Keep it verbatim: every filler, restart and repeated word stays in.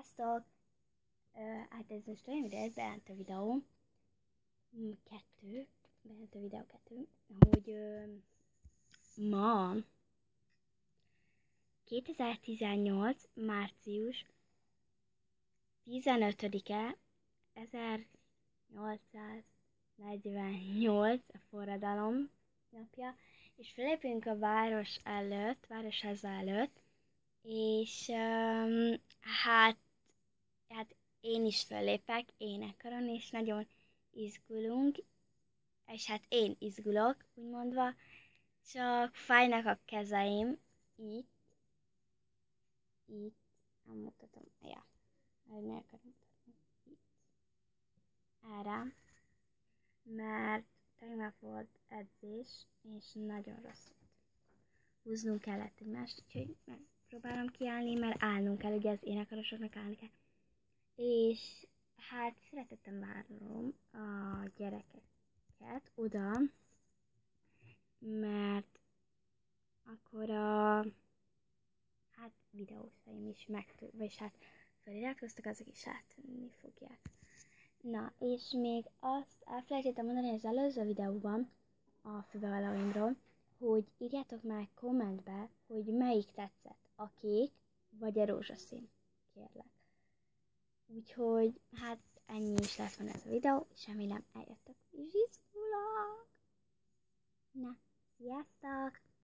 Sziasztok! Uh, hát ez most olyan videó, ez bejelent a videó mm, kettő, bejelent a videó kettő, hogy uh, ma kétezer-tizennyolc. március tizenötödike ezernyolcszáznegyvennyolc a forradalom napja, és felépünk a város előtt, városháza előtt, és um, hát hát én is fölépek énekkaron, és nagyon izgulunk, és hát én izgulok, úgy mondva, csak fájnak a kezeim, itt, itt, nem mutatom, ja, meg akarom mutatni, itt, erre, mert tegnap volt edzés, és nagyon rossz volt. Húznunk kellett egymást, úgyhogy megpróbálom kiállni, mert állnunk kell, ugye az énekkarosoknak állni kell. És hát szeretettem várom a gyerekeket oda, mert akkor a hát videósaim is meg, vagyis hát feliratkoztak, azok is átvenni fogják. Na, és még azt elfelejtettem mondani az előző videóban a fővállalóimról, hogy írjátok meg kommentbe, hogy melyik tetszett, a kék vagy a rózsaszín, kérlek. Úgyhogy hát ennyi is lesz van ez a videó, és remélem eljöttek és izgulok. Na, sziasztok!